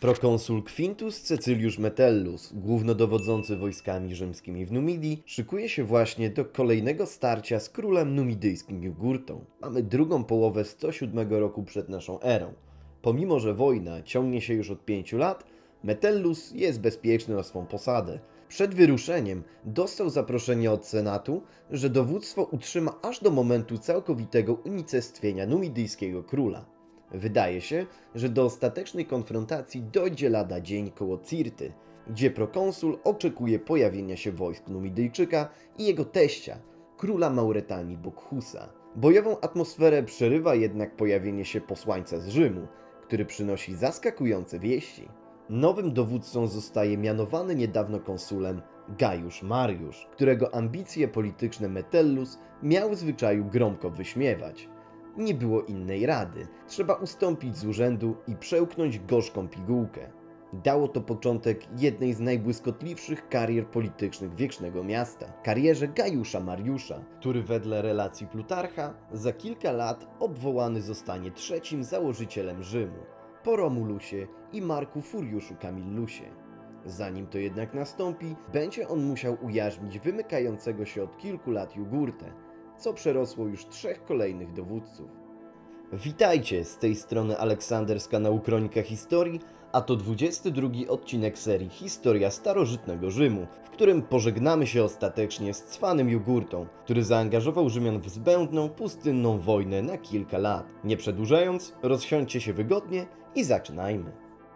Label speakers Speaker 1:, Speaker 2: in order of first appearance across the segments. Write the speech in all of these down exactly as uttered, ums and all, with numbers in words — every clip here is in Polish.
Speaker 1: Prokonsul Quintus Caecilius Metellus, głównodowodzący wojskami rzymskimi w Numidii, szykuje się właśnie do kolejnego starcia z królem numidyjskim Jugurtą. Mamy drugą połowę sto siódmego roku przed naszą erą. Pomimo że wojna ciągnie się już od pięciu lat, Metellus jest bezpieczny na swą posadę. Przed wyruszeniem dostał zaproszenie od Senatu, że dowództwo utrzyma aż do momentu całkowitego unicestwienia numidyjskiego króla. Wydaje się, że do ostatecznej konfrontacji dojdzie lada dzień koło Cirty, gdzie prokonsul oczekuje pojawienia się wojsk Numidyjczyka i jego teścia, króla Mauretanii Bokhusa. Bojową atmosferę przerywa jednak pojawienie się posłańca z Rzymu, który przynosi zaskakujące wieści. Nowym dowódcą zostaje mianowany niedawno konsulem Gajusz Mariusz, którego ambicje polityczne Metellus miał w zwyczaju gromko wyśmiewać. Nie było innej rady. Trzeba ustąpić z urzędu i przełknąć gorzką pigułkę. Dało to początek jednej z najbłyskotliwszych karier politycznych wiecznego miasta. Karierze Gajusza Mariusza, który wedle relacji Plutarcha za kilka lat obwołany zostanie trzecim założycielem Rzymu, po Romulusie i Marku Furiuszu Camillusie. Zanim to jednak nastąpi, będzie on musiał ujarzmić wymykającego się od kilku lat Jugurtę, co przerosło już trzech kolejnych dowódców. Witajcie, z tej strony Aleksander z kanału Kronika Historii, a to dwudziesty drugi odcinek serii Historia starożytnego Rzymu, w którym pożegnamy się ostatecznie z cwanym Jugurtą, który zaangażował Rzymian w zbędną, pustynną wojnę na kilka lat. Nie przedłużając, rozsiądźcie się wygodnie i zaczynajmy.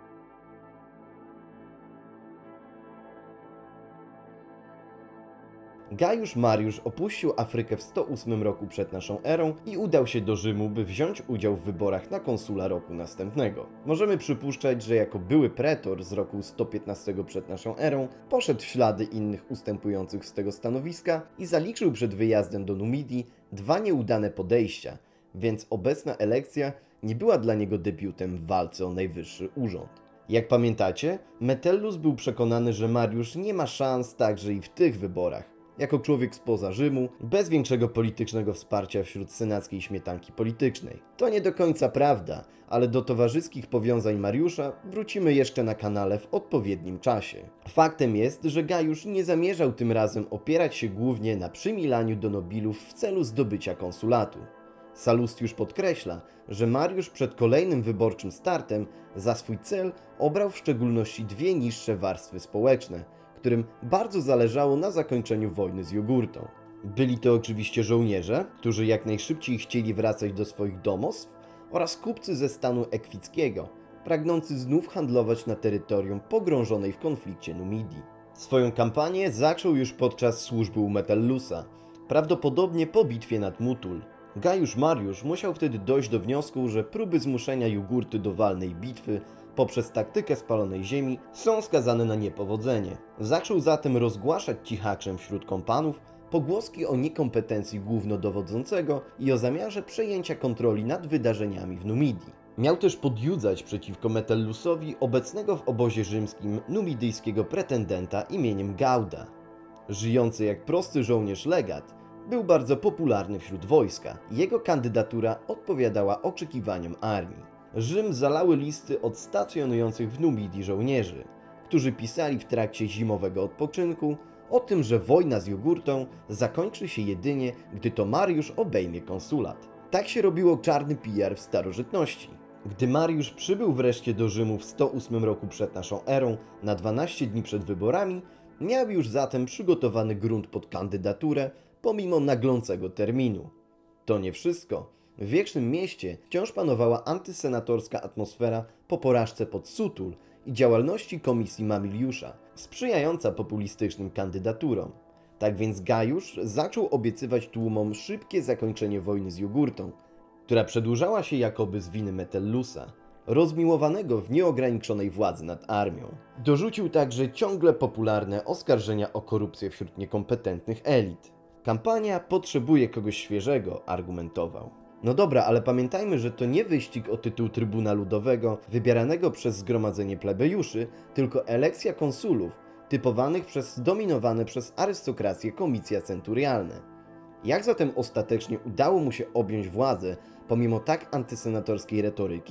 Speaker 1: Gajusz Mariusz opuścił Afrykę w sto ósmym roku przed naszą erą i udał się do Rzymu, by wziąć udział w wyborach na konsula roku następnego. Możemy przypuszczać, że jako były pretor z roku sto piętnastego przed naszą erą poszedł w ślady innych ustępujących z tego stanowiska i zaliczył przed wyjazdem do Numidii dwa nieudane podejścia, więc obecna elekcja nie była dla niego debiutem w walce o najwyższy urząd. Jak pamiętacie, Metellus był przekonany, że Mariusz nie ma szans także i w tych wyborach. Jako człowiek spoza Rzymu, bez większego politycznego wsparcia wśród senackiej śmietanki politycznej. To nie do końca prawda, ale do towarzyskich powiązań Mariusza wrócimy jeszcze na kanale w odpowiednim czasie. Faktem jest, że Gajusz nie zamierzał tym razem opierać się głównie na przymilaniu do nobilów w celu zdobycia konsulatu. Salustiusz podkreśla, że Mariusz przed kolejnym wyborczym startem za swój cel obrał w szczególności dwie niższe warstwy społeczne, którym bardzo zależało na zakończeniu wojny z Jugurtą. Byli to oczywiście żołnierze, którzy jak najszybciej chcieli wracać do swoich domostw, oraz kupcy ze stanu ekwickiego, pragnący znów handlować na terytorium pogrążonej w konflikcie Numidii. Swoją kampanię zaczął już podczas służby u Metellusa, prawdopodobnie po bitwie nad Mutul. Gajusz Mariusz musiał wtedy dojść do wniosku, że próby zmuszenia Jugurty do walnej bitwy poprzez taktykę spalonej ziemi są skazane na niepowodzenie. Zaczął zatem rozgłaszać cichaczem wśród kompanów pogłoski o niekompetencji głównodowodzącego i o zamiarze przejęcia kontroli nad wydarzeniami w Numidii. Miał też podjudzać przeciwko Metellusowi obecnego w obozie rzymskim numidyjskiego pretendenta imieniem Gauda. Żyjący jak prosty żołnierz legat, był bardzo popularny wśród wojska. Jego kandydatura odpowiadała oczekiwaniom armii. Rzym zalały listy od stacjonujących w Numidii żołnierzy, którzy pisali w trakcie zimowego odpoczynku o tym, że wojna z Jugurtą zakończy się jedynie, gdy to Mariusz obejmie konsulat. Tak się robiło czarny P R w starożytności. Gdy Mariusz przybył wreszcie do Rzymu w sto ósmym roku przed naszą erą na dwanaście dni przed wyborami, miał już zatem przygotowany grunt pod kandydaturę pomimo naglącego terminu. To nie wszystko. W wiecznym mieście wciąż panowała antysenatorska atmosfera po porażce pod Sutul i działalności komisji Mamiliusza, sprzyjająca populistycznym kandydaturom. Tak więc Gajusz zaczął obiecywać tłumom szybkie zakończenie wojny z Jugurtą, która przedłużała się jakoby z winy Metellusa, rozmiłowanego w nieograniczonej władzy nad armią. Dorzucił także ciągle popularne oskarżenia o korupcję wśród niekompetentnych elit. Kampania potrzebuje kogoś świeżego, argumentował. No dobra, ale pamiętajmy, że to nie wyścig o tytuł trybuna ludowego wybieranego przez zgromadzenie plebejuszy, tylko elekcja konsulów, typowanych przez zdominowane przez arystokrację komisja centurialne. Jak zatem ostatecznie udało mu się objąć władzę pomimo tak antysenatorskiej retoryki?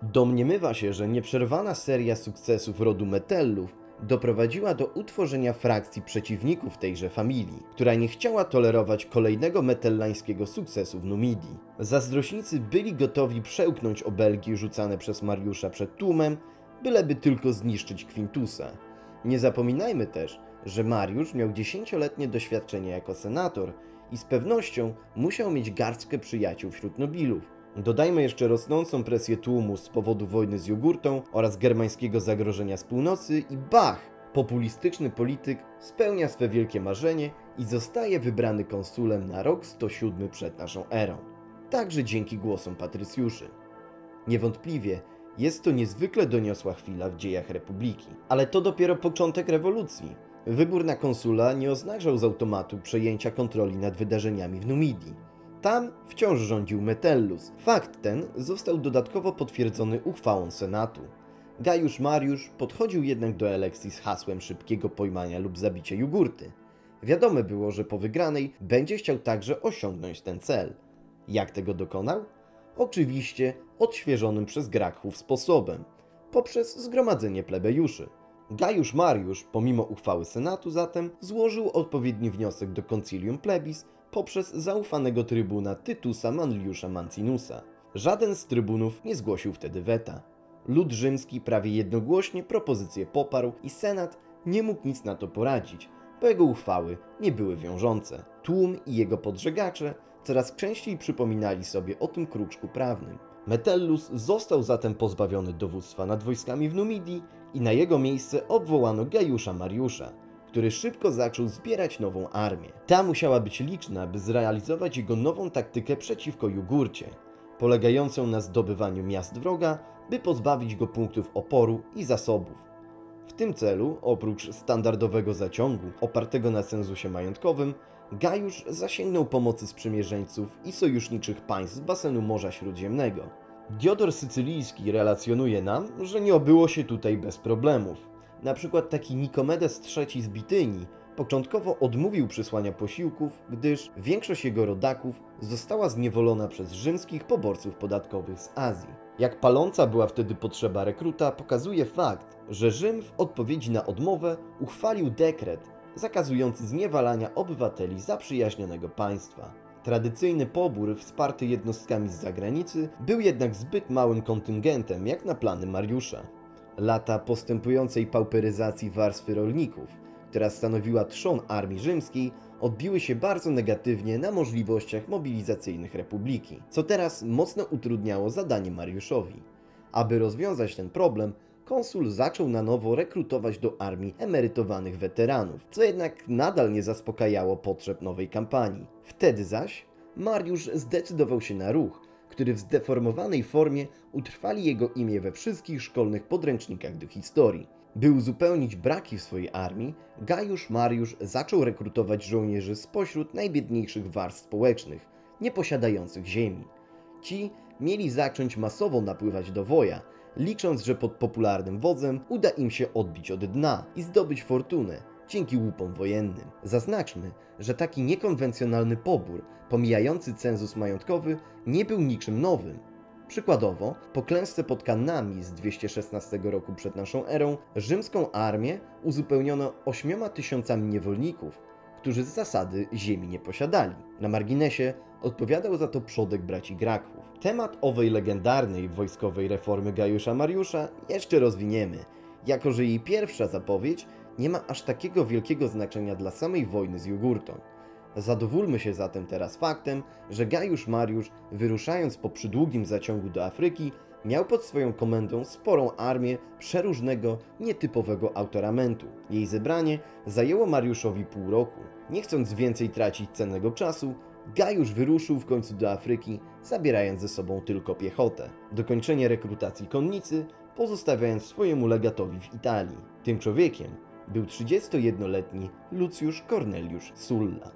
Speaker 1: Domniemywa się, że nieprzerwana seria sukcesów rodu Metellów doprowadziła do utworzenia frakcji przeciwników tejże familii, która nie chciała tolerować kolejnego metellańskiego sukcesu w Numidii. Zazdrośnicy byli gotowi przełknąć obelgi rzucane przez Mariusza przed tłumem, byleby tylko zniszczyć Quintusa. Nie zapominajmy też, że Mariusz miał dziesięcioletnie doświadczenie jako senator i z pewnością musiał mieć garstkę przyjaciół wśród nobilów. Dodajmy jeszcze rosnącą presję tłumu z powodu wojny z Jugurtą oraz germańskiego zagrożenia z północy i bach! Populistyczny polityk spełnia swe wielkie marzenie i zostaje wybrany konsulem na rok sto siódmy przed naszą erą. Także dzięki głosom patrycjuszy. Niewątpliwie jest to niezwykle doniosła chwila w dziejach Republiki. Ale to dopiero początek rewolucji. Wybór na konsula nie oznaczał z automatu przejęcia kontroli nad wydarzeniami w Numidii. Tam wciąż rządził Metellus. Fakt ten został dodatkowo potwierdzony uchwałą Senatu. Gajusz Mariusz podchodził jednak do elekcji z hasłem szybkiego pojmania lub zabicia Jugurty. Wiadome było, że po wygranej będzie chciał także osiągnąć ten cel. Jak tego dokonał? Oczywiście odświeżonym przez Gracchów sposobem, poprzez zgromadzenie plebejuszy. Gajusz Mariusz, pomimo uchwały Senatu zatem, złożył odpowiedni wniosek do Concilium Plebis poprzez zaufanego trybuna Tytusa Manliusza Mancinusa. Żaden z trybunów nie zgłosił wtedy weta. Lud rzymski prawie jednogłośnie propozycję poparł i Senat nie mógł nic na to poradzić, bo jego uchwały nie były wiążące. Tłum i jego podżegacze coraz częściej przypominali sobie o tym kruczku prawnym. Metellus został zatem pozbawiony dowództwa nad wojskami w Numidii i na jego miejsce obwołano Gajusza Mariusza, który szybko zaczął zbierać nową armię. Ta musiała być liczna, by zrealizować jego nową taktykę przeciwko Jugurcie, polegającą na zdobywaniu miast wroga, by pozbawić go punktów oporu i zasobów. W tym celu, oprócz standardowego zaciągu opartego na cenzusie majątkowym, Gajusz zasięgnął pomocy sprzymierzeńców i sojuszniczych państw z basenu Morza Śródziemnego. Diodor Sycylijski relacjonuje nam, że nie obyło się tutaj bez problemów. Na przykład taki Nikomedes trzeci z Bitynii początkowo odmówił przysłania posiłków, gdyż większość jego rodaków została zniewolona przez rzymskich poborców podatkowych z Azji. Jak paląca była wtedy potrzeba rekruta, pokazuje fakt, że Rzym w odpowiedzi na odmowę uchwalił dekret zakazujący zniewalania obywateli zaprzyjaźnionego państwa. Tradycyjny pobór wsparty jednostkami z zagranicy był jednak zbyt małym kontyngentem jak na plany Mariusza. Lata postępującej pauperyzacji warstwy rolników, która stanowiła trzon armii rzymskiej, odbiły się bardzo negatywnie na możliwościach mobilizacyjnych Republiki, co teraz mocno utrudniało zadanie Mariuszowi. Aby rozwiązać ten problem, konsul zaczął na nowo rekrutować do armii emerytowanych weteranów, co jednak nadal nie zaspokajało potrzeb nowej kampanii. Wtedy zaś Mariusz zdecydował się na ruch, który w zdeformowanej formie utrwali jego imię we wszystkich szkolnych podręcznikach do historii. By uzupełnić braki w swojej armii, Gajusz Mariusz zaczął rekrutować żołnierzy spośród najbiedniejszych warstw społecznych, nieposiadających ziemi. Ci mieli zacząć masowo napływać do Woja, licząc, że pod popularnym wodzem uda im się odbić od dna i zdobyć fortunę dzięki łupom wojennym. Zaznaczmy, że taki niekonwencjonalny pobór, pomijający cenzus majątkowy, nie był niczym nowym. Przykładowo, po klęsce pod Kannami z dwieście szesnastego roku przed naszą erą, rzymską armię uzupełniono ośmioma tysiącami niewolników, którzy z zasady ziemi nie posiadali. Na marginesie odpowiadał za to przodek braci Gracchów. Temat owej legendarnej wojskowej reformy Gajusza Mariusza jeszcze rozwiniemy, jako że jej pierwsza zapowiedź nie ma aż takiego wielkiego znaczenia dla samej wojny z Jugurtą. Zadowólmy się zatem teraz faktem, że Gajusz Mariusz, wyruszając po przydługim zaciągu do Afryki, miał pod swoją komendą sporą armię przeróżnego, nietypowego autoramentu. Jej zebranie zajęło Mariuszowi pół roku. Nie chcąc więcej tracić cennego czasu, Gajusz wyruszył w końcu do Afryki, zabierając ze sobą tylko piechotę. Dokończenie rekrutacji konnicy pozostawiając swojemu legatowi w Italii. Tym człowiekiem był trzydziestojednoletni Lucius Cornelius Sulla.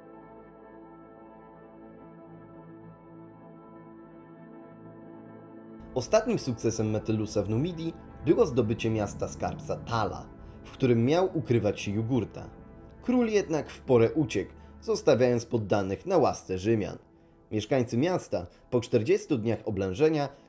Speaker 1: Ostatnim sukcesem Metellusa w Numidii było zdobycie miasta skarbca Tala, w którym miał ukrywać się Jugurta. Król jednak w porę uciekł, zostawiając poddanych na łasce Rzymian. Mieszkańcy miasta po czterdziestu dniach oblężenia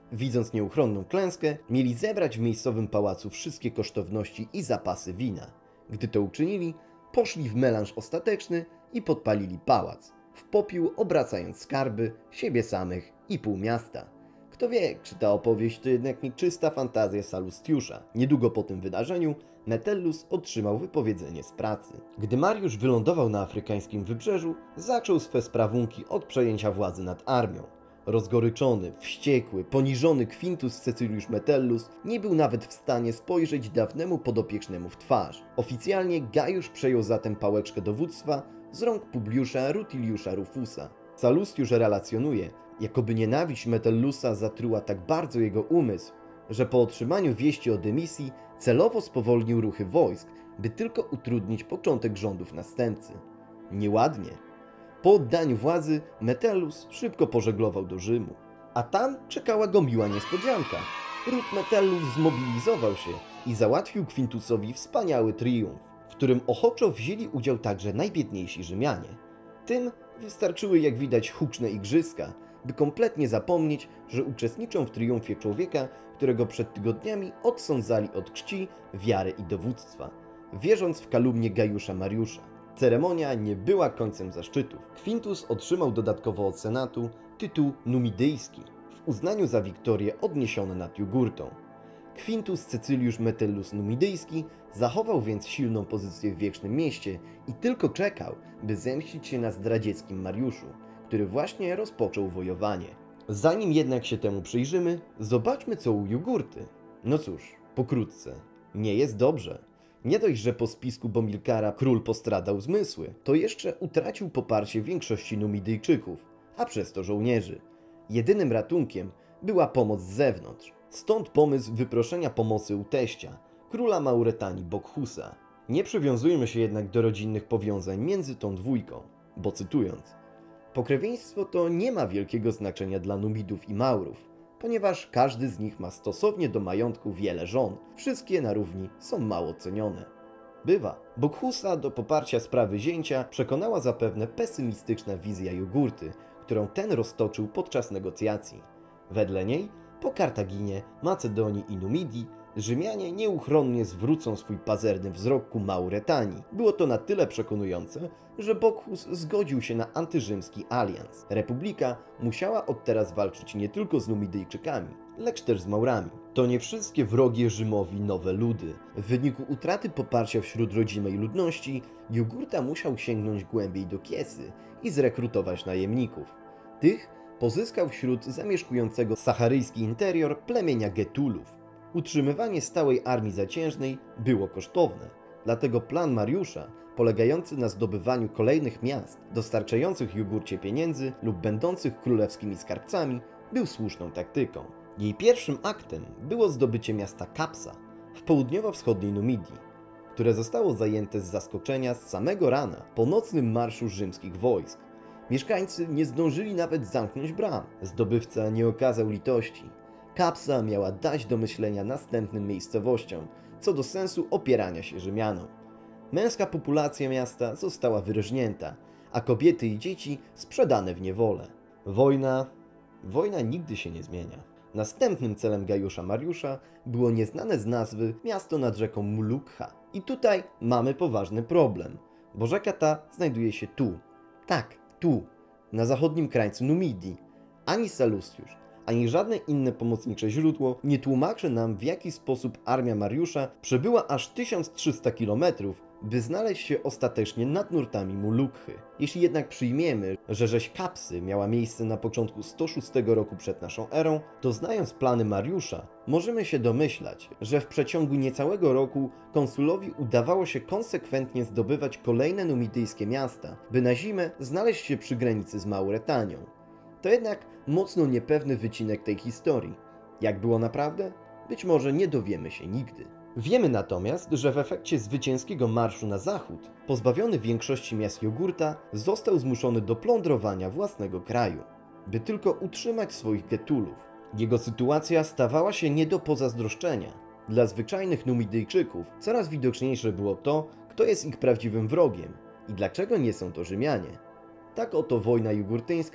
Speaker 1: Widząc nieuchronną klęskę, mieli zebrać w miejscowym pałacu wszystkie kosztowności i zapasy wina. Gdy to uczynili, poszli w melanż ostateczny i podpalili pałac, w popiół obracając skarby, siebie samych i pół miasta. Kto wie, czy ta opowieść to jednak nie czysta fantazja Salustiusza. Niedługo po tym wydarzeniu Metellus otrzymał wypowiedzenie z pracy. Gdy Mariusz wylądował na afrykańskim wybrzeżu, zaczął swe sprawunki od przejęcia władzy nad armią. Rozgoryczony, wściekły, poniżony Quintus Caecilius Metellus nie był nawet w stanie spojrzeć dawnemu podopiecznemu w twarz. Oficjalnie Gajusz przejął zatem pałeczkę dowództwa z rąk Publiusza Rutiliusza Rufusa. Salustiusz relacjonuje, jakoby nienawiść Metellusa zatruła tak bardzo jego umysł, że po otrzymaniu wieści o dymisji celowo spowolnił ruchy wojsk, by tylko utrudnić początek rządów następcy. Nieładnie. Po oddaniu władzy Metellus szybko pożeglował do Rzymu. A tam czekała go miła niespodzianka. Ród Metellus zmobilizował się i załatwił Quintusowi wspaniały triumf, w którym ochoczo wzięli udział także najbiedniejsi Rzymianie. Tym wystarczyły, jak widać, huczne igrzyska, by kompletnie zapomnieć, że uczestniczą w triumfie człowieka, którego przed tygodniami odsądzali od czci, wiary i dowództwa, wierząc w kalumnię Gajusza Mariusza. Ceremonia nie była końcem zaszczytów. Quintus otrzymał dodatkowo od senatu tytuł numidyjski, w uznaniu za wiktorię odniesione nad Jugurtą. Quintus Caecilius Metellus Numidyjski zachował więc silną pozycję w Wiecznym Mieście i tylko czekał, by zemścić się na zdradzieckim Mariuszu, który właśnie rozpoczął wojowanie. Zanim jednak się temu przyjrzymy, zobaczmy co u Jugurty. No cóż, pokrótce, nie jest dobrze. Nie dość, że po spisku Bomilkara król postradał zmysły, to jeszcze utracił poparcie większości Numidyjczyków, a przez to żołnierzy. Jedynym ratunkiem była pomoc z zewnątrz. Stąd pomysł wyproszenia pomocy u teścia, króla Mauretanii Bokhusa. Nie przywiązujmy się jednak do rodzinnych powiązań między tą dwójką, bo cytując: pokrewieństwo to nie ma wielkiego znaczenia dla Numidów i Maurów, ponieważ każdy z nich ma stosownie do majątku wiele żon, wszystkie na równi są mało cenione. Bywa. Bokhusa do poparcia sprawy zięcia przekonała zapewne pesymistyczna wizja Jugurty, którą ten roztoczył podczas negocjacji. Wedle niej, po Kartaginie, Macedonii i Numidii, Rzymianie nieuchronnie zwrócą swój pazerny wzrok ku Mauretanii. Było to na tyle przekonujące, że Bokhus zgodził się na antyrzymski alians. Republika musiała od teraz walczyć nie tylko z Numidyjczykami, lecz też z Maurami. To nie wszystkie wrogie Rzymowi nowe ludy. W wyniku utraty poparcia wśród rodzimej ludności, Jugurta musiał sięgnąć głębiej do kiesy i zrekrutować najemników. Tych pozyskał wśród zamieszkującego sacharyjski interior plemienia Getulów. Utrzymywanie stałej armii zaciężnej było kosztowne, dlatego plan Mariusza, polegający na zdobywaniu kolejnych miast, dostarczających Jugurcie pieniędzy lub będących królewskimi skarbcami, był słuszną taktyką. Jej pierwszym aktem było zdobycie miasta Kapsa w południowo-wschodniej Numidii, które zostało zajęte z zaskoczenia z samego rana po nocnym marszu rzymskich wojsk. Mieszkańcy nie zdążyli nawet zamknąć bram. Zdobywca nie okazał litości. Kapsa miała dać do myślenia następnym miejscowościom, co do sensu opierania się Rzymianom. Męska populacja miasta została wyrżnięta, a kobiety i dzieci sprzedane w niewolę. Wojna... Wojna nigdy się nie zmienia. Następnym celem Gajusza Mariusza było nieznane z nazwy miasto nad rzeką Mulukha. I tutaj mamy poważny problem, bo rzeka ta znajduje się tu. Tak, tu, na zachodnim krańcu Numidii. Ani Salustiusz, ani żadne inne pomocnicze źródło nie tłumaczy nam, w jaki sposób armia Mariusza przebyła aż tysiąc trzysta kilometrów, by znaleźć się ostatecznie nad nurtami Mulukhy. Jeśli jednak przyjmiemy, że rzeź Kapsy miała miejsce na początku sto szóstego roku przed naszą erą, to znając plany Mariusza, możemy się domyślać, że w przeciągu niecałego roku konsulowi udawało się konsekwentnie zdobywać kolejne numidyjskie miasta, by na zimę znaleźć się przy granicy z Mauretanią. To jednak mocno niepewny wycinek tej historii. Jak było naprawdę? Być może nie dowiemy się nigdy. Wiemy natomiast, że w efekcie zwycięskiego marszu na zachód, pozbawiony większości miast Jugurta, został zmuszony do plądrowania własnego kraju, by tylko utrzymać swoich Getulów. Jego sytuacja stawała się nie do pozazdroszczenia. Dla zwyczajnych Numidyjczyków coraz widoczniejsze było to, kto jest ich prawdziwym wrogiem i dlaczego nie są to Rzymianie. Tak oto wojna jugurtyńska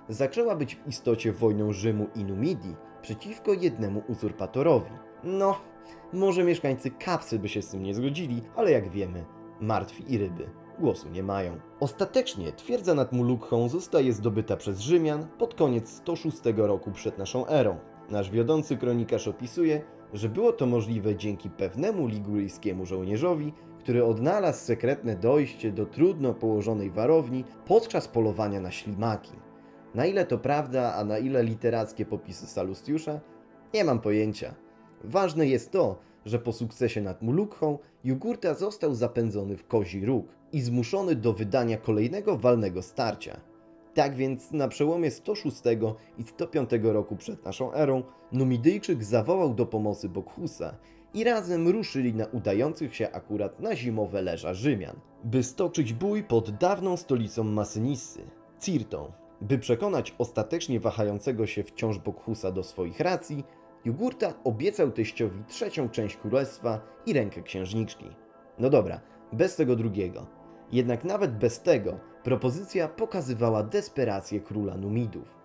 Speaker 1: zaczęła być w istocie wojną Rzymu i Numidii przeciwko jednemu uzurpatorowi. No, może mieszkańcy Kapsy by się z tym nie zgodzili, ale jak wiemy, martwi i ryby głosu nie mają. Ostatecznie twierdza nad Mulukhą zostaje zdobyta przez Rzymian pod koniec sto szóstego roku przed naszą erą. Nasz wiodący kronikarz opisuje, że było to możliwe dzięki pewnemu liguryjskiemu żołnierzowi, który odnalazł sekretne dojście do trudno położonej warowni podczas polowania na ślimaki. Na ile to prawda, a na ile literackie popisy Salustiusza? Nie mam pojęcia. Ważne jest to, że po sukcesie nad Mulukhą Jugurta został zapędzony w Kozi Róg i zmuszony do wydania kolejnego walnego starcia. Tak więc na przełomie sto szóstego i sto piątego roku przed naszą erą Numidyjczyk zawołał do pomocy Bokhusa i razem ruszyli na udających się akurat na zimowe leża Rzymian, by stoczyć bój pod dawną stolicą Masynissy, Cirtą. By przekonać ostatecznie wahającego się wciąż Bokhusa do swoich racji, Jugurta obiecał teściowi trzecią część królestwa i rękę księżniczki. No dobra, bez tego drugiego. Jednak nawet bez tego propozycja pokazywała desperację króla Numidów.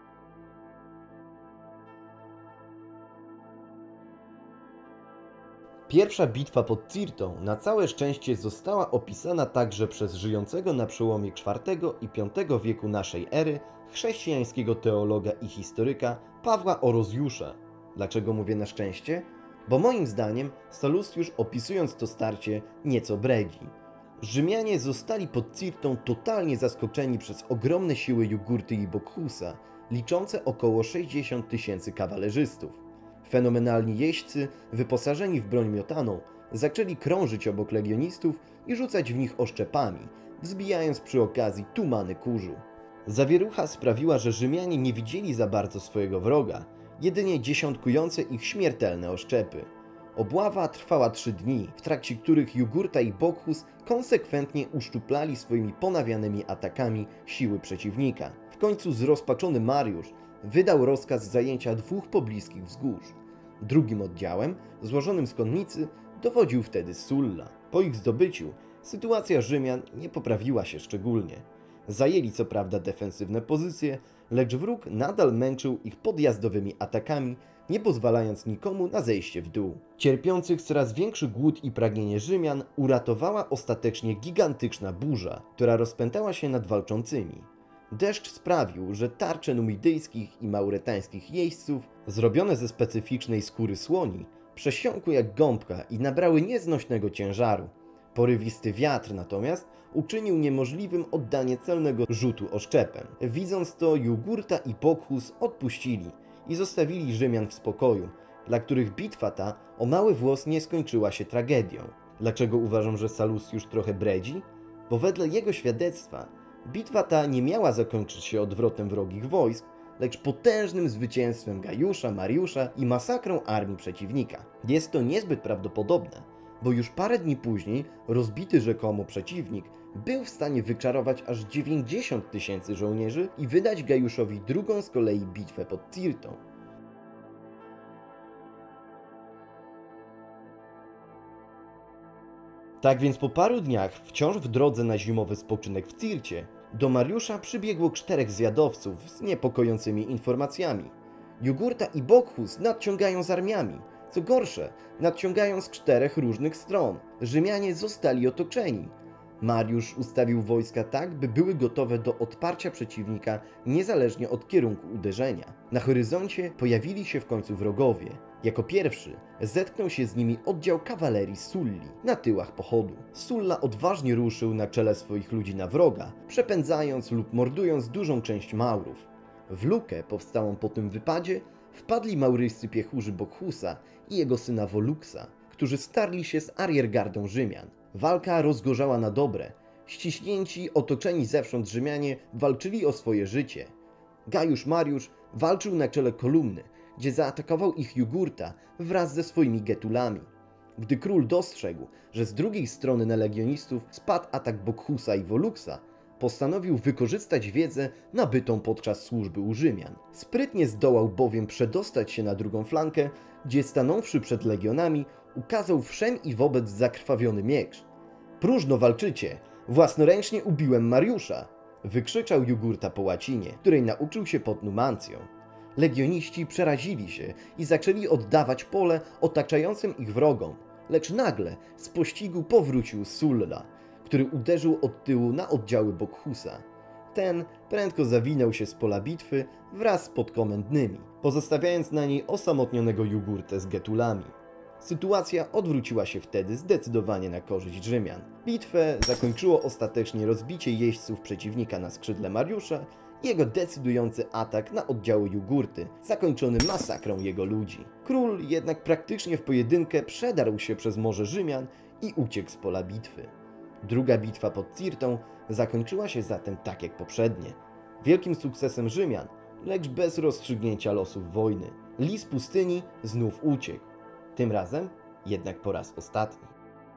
Speaker 1: Pierwsza bitwa pod Cirtą na całe szczęście została opisana także przez żyjącego na przełomie czwartego i piątego wieku naszej ery chrześcijańskiego teologa i historyka Pawła Orozjusza. Dlaczego mówię na szczęście? Bo moim zdaniem Salustiusz, opisując to starcie, nieco bredzi. Rzymianie zostali pod Cirtą totalnie zaskoczeni przez ogromne siły Jugurty i Bokhusa, liczące około sześćdziesiąt tysięcy kawalerzystów. Fenomenalni jeźdźcy, wyposażeni w broń miotaną, zaczęli krążyć obok legionistów i rzucać w nich oszczepami, wzbijając przy okazji tumany kurzu. Zawierucha sprawiła, że Rzymianie nie widzieli za bardzo swojego wroga, jedynie dziesiątkujące ich śmiertelne oszczepy. Obława trwała trzy dni, w trakcie których Jugurta i Bokhus konsekwentnie uszczuplali swoimi ponawianymi atakami siły przeciwnika. W końcu zrozpaczony Mariusz wydał rozkaz zajęcia dwóch pobliskich wzgórz. Drugim oddziałem, złożonym z konnicy, dowodził wtedy Sulla. Po ich zdobyciu sytuacja Rzymian nie poprawiła się szczególnie. Zajęli co prawda defensywne pozycje, lecz wróg nadal męczył ich podjazdowymi atakami, nie pozwalając nikomu na zejście w dół. Cierpiących coraz większy głód i pragnienie Rzymian uratowała ostatecznie gigantyczna burza, która rozpętała się nad walczącymi. Deszcz sprawił, że tarcze numidyjskich i mauretańskich jeźdźców, zrobione ze specyficznej skóry słoni, przesiąkły jak gąbka i nabrały nieznośnego ciężaru. Porywisty wiatr natomiast uczynił niemożliwym oddanie celnego rzutu oszczepem. Widząc to, Jugurta i Bokhus odpuścili i zostawili Rzymian w spokoju, dla których bitwa ta o mały włos nie skończyła się tragedią. Dlaczego uważam, że Salustiusz trochę bredzi? Bo wedle jego świadectwa bitwa ta nie miała zakończyć się odwrotem wrogich wojsk, lecz potężnym zwycięstwem Gajusza, Mariusza i masakrą armii przeciwnika. Jest to niezbyt prawdopodobne, bo już parę dni później rozbity rzekomo przeciwnik był w stanie wyczarować aż dziewięćdziesiąt tysięcy żołnierzy i wydać Gajuszowi drugą z kolei bitwę pod Cirtą. Tak więc po paru dniach, wciąż w drodze na zimowy spoczynek w Circie, do Mariusza przybiegło czterech zwiadowców z niepokojącymi informacjami. Jugurta i Bokhus nadciągają z armiami. Co gorsze, nadciągają z czterech różnych stron. Rzymianie zostali otoczeni. Mariusz ustawił wojska tak, by były gotowe do odparcia przeciwnika niezależnie od kierunku uderzenia. Na horyzoncie pojawili się w końcu wrogowie. Jako pierwszy zetknął się z nimi oddział kawalerii Sulli na tyłach pochodu. Sulla odważnie ruszył na czele swoich ludzi na wroga, przepędzając lub mordując dużą część Maurów. W lukę powstałą po tym wypadzie wpadli mauryjscy piechurzy Bokhusa i jego syna Voluksa, którzy starli się z ariergardą Rzymian. Walka rozgorzała na dobre. Ściśnięci, otoczeni zewsząd Rzymianie walczyli o swoje życie. Gajusz Mariusz walczył na czele kolumny, gdzie zaatakował ich Jugurta wraz ze swoimi getulami. Gdy król dostrzegł, że z drugiej strony na legionistów spadł atak Bokhusa i Voluksa, postanowił wykorzystać wiedzę nabytą podczas służby u Rzymian. Sprytnie zdołał bowiem przedostać się na drugą flankę, gdzie stanąwszy przed legionami, ukazał wszem i wobec zakrwawiony miecz. Próżno walczycie, własnoręcznie ubiłem Mariusza. wykrzyczał Jugurta po łacinie, której nauczył się pod Numancją. Legioniści przerazili się i zaczęli oddawać pole otaczającym ich wrogom, lecz nagle z pościgu powrócił Sulla, który uderzył od tyłu na oddziały Bokhusa. Ten prędko zawinął się z pola bitwy wraz z podkomendnymi, pozostawiając na niej osamotnionego Jugurtę z getulami. Sytuacja odwróciła się wtedy zdecydowanie na korzyść Rzymian. Bitwę zakończyło ostatecznie rozbicie jeźdźców przeciwnika na skrzydle Mariusza i jego decydujący atak na oddziały Jugurty, zakończony masakrą jego ludzi. Król jednak praktycznie w pojedynkę przedarł się przez morze Rzymian i uciekł z pola bitwy. Druga bitwa pod Cirtą zakończyła się zatem tak jak poprzednie. Wielkim sukcesem Rzymian, lecz bez rozstrzygnięcia losów wojny. Lis pustyni znów uciekł. Tym razem jednak po raz ostatni.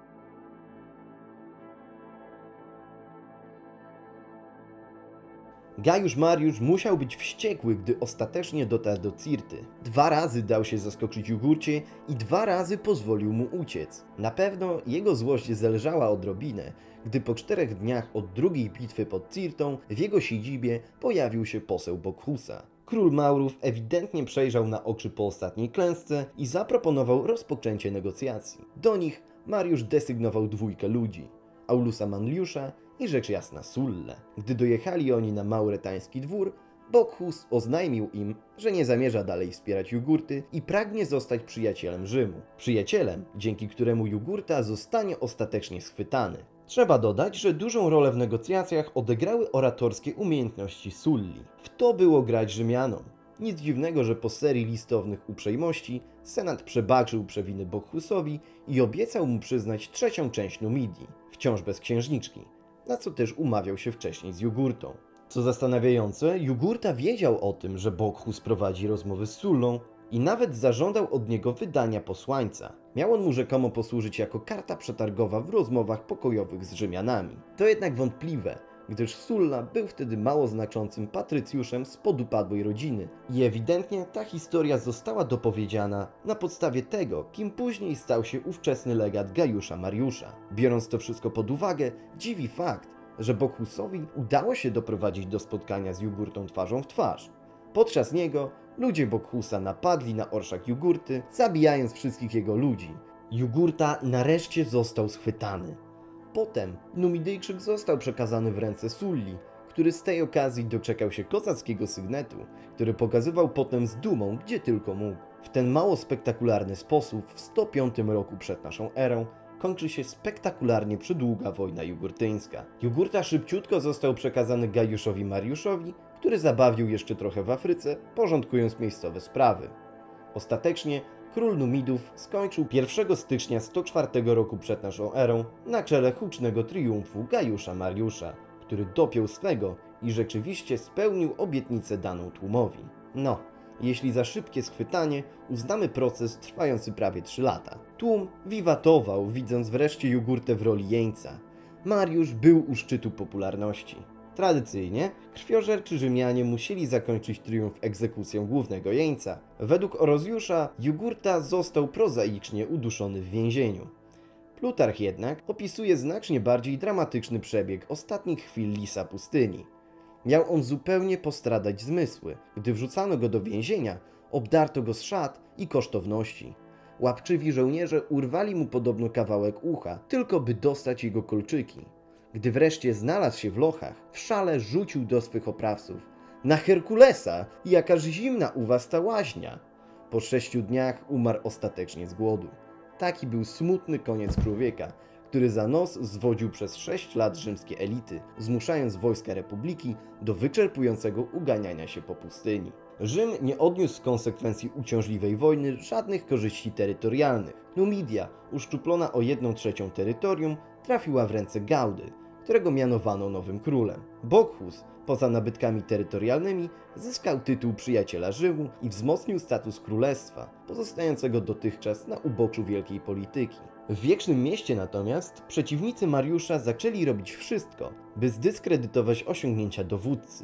Speaker 1: Gajusz Mariusz musiał być wściekły, gdy ostatecznie dotarł do Cirty. Dwa razy dał się zaskoczyć Jugurcie i dwa razy pozwolił mu uciec. Na pewno jego złość zależała odrobinę, gdy po czterech dniach od drugiej bitwy pod Cirtą w jego siedzibie pojawił się poseł Bokhusa. Król Maurów ewidentnie przejrzał na oczy po ostatniej klęsce i zaproponował rozpoczęcie negocjacji. Do nich Mariusz desygnował dwójkę ludzi: Aulusa Manliusza i rzecz jasna Sullę. Gdy dojechali oni na mauretański dwór, Bokhus oznajmił im, że nie zamierza dalej wspierać Jugurty i pragnie zostać przyjacielem Rzymu. Przyjacielem, dzięki któremu Jugurta zostanie ostatecznie schwytany. Trzeba dodać, że dużą rolę w negocjacjach odegrały oratorskie umiejętności Sulli. W to było grać Rzymianom. Nic dziwnego, że po serii listownych uprzejmości Senat przebaczył przewiny Bokhusowi i obiecał mu przyznać trzecią część Numidii, wciąż bez księżniczki, na co też umawiał się wcześniej z Jugurtą. Co zastanawiające, Jugurta wiedział o tym, że Bokhus prowadzi rozmowy z Sullą i nawet zażądał od niego wydania posłańca. Miał on mu rzekomo posłużyć jako karta przetargowa w rozmowach pokojowych z Rzymianami. To jednak wątpliwe, gdyż Sulla był wtedy mało znaczącym patrycjuszem z podupadłej rodziny i ewidentnie ta historia została dopowiedziana na podstawie tego, kim później stał się ówczesny legat Gajusza Mariusza. Biorąc to wszystko pod uwagę, dziwi fakt, że Bokhusowi udało się doprowadzić do spotkania z Jugurtą twarzą w twarz. Podczas niego ludzie Bokhusa napadli na orszak Jugurty, zabijając wszystkich jego ludzi. Jugurta nareszcie został schwytany. Potem Numidyjczyk został przekazany w ręce Sulli, który z tej okazji doczekał się kozackiego sygnetu, który pokazywał potem z dumą, gdzie tylko mógł. W ten mało spektakularny sposób w sto piątym roku przed naszą erą kończy się spektakularnie przydługa wojna jugurtyńska. Jugurta szybciutko został przekazany Gajuszowi Mariuszowi, który zabawił jeszcze trochę w Afryce, porządkując miejscowe sprawy. Ostatecznie król Numidów skończył pierwszego stycznia sto czwartego roku przed naszą erą na czele hucznego triumfu Gajusza Mariusza, który dopiął swego i rzeczywiście spełnił obietnicę daną tłumowi. No, jeśli za szybkie schwytanie uznamy proces trwający prawie trzy lata. Tłum wiwatował, widząc wreszcie Jugurtę w roli jeńca. Mariusz był u szczytu popularności. Tradycyjnie krwiożerczy Rzymianie musieli zakończyć triumf egzekucją głównego jeńca. Według Orozjusza Jugurta został prozaicznie uduszony w więzieniu. Plutarch jednak opisuje znacznie bardziej dramatyczny przebieg ostatnich chwil lisa pustyni. Miał on zupełnie postradać zmysły. Gdy wrzucano go do więzienia, obdarto go z szat i kosztowności. Łapczywi żołnierze urwali mu podobno kawałek ucha, tylko by dostać jego kolczyki. Gdy wreszcie znalazł się w lochach, w szale rzucił do swych oprawców: na Herkulesa, jakaż zimna u was ta łaźnia! Po sześciu dniach umarł ostatecznie z głodu. Taki był smutny koniec człowieka, który za nos zwodził przez sześć lat rzymskie elity, zmuszając wojska republiki do wyczerpującego uganiania się po pustyni. Rzym nie odniósł z konsekwencji uciążliwej wojny żadnych korzyści terytorialnych. Numidia, uszczuplona o jedną trzecią terytorium, trafiła w ręce Gaudy, którego mianowano nowym królem. Bokhus, poza nabytkami terytorialnymi, zyskał tytuł przyjaciela Rzymu i wzmocnił status królestwa, pozostającego dotychczas na uboczu wielkiej polityki. W Wiecznym Mieście natomiast przeciwnicy Mariusza zaczęli robić wszystko, by zdyskredytować osiągnięcia dowódcy,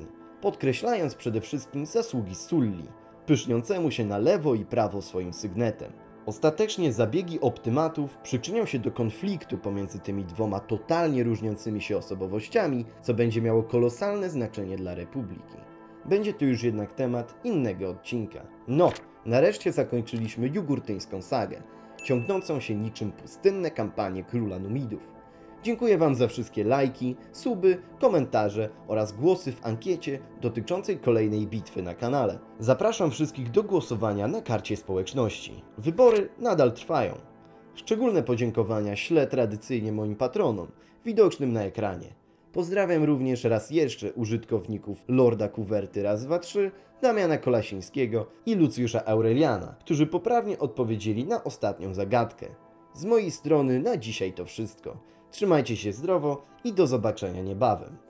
Speaker 1: podkreślając przede wszystkim zasługi Sulli, pyszniącemu się na lewo i prawo swoim sygnetem. Ostatecznie zabiegi optymatów przyczynią się do konfliktu pomiędzy tymi dwoma totalnie różniącymi się osobowościami, co będzie miało kolosalne znaczenie dla Republiki. Będzie to już jednak temat innego odcinka. No, nareszcie zakończyliśmy jugurtyńską sagę, ciągnącą się niczym pustynne kampanie króla Numidów. Dziękuję Wam za wszystkie lajki, suby, komentarze oraz głosy w ankiecie dotyczącej kolejnej bitwy na kanale. Zapraszam wszystkich do głosowania na karcie społeczności. Wybory nadal trwają. Szczególne podziękowania ślę tradycyjnie moim patronom, widocznym na ekranie. Pozdrawiam również raz jeszcze użytkowników Lorda Kuwerty raz dwa trzy, Damiana Kolasińskiego i Lucjusza Aureliana, którzy poprawnie odpowiedzieli na ostatnią zagadkę. Z mojej strony na dzisiaj to wszystko. Trzymajcie się zdrowo i do zobaczenia niebawem.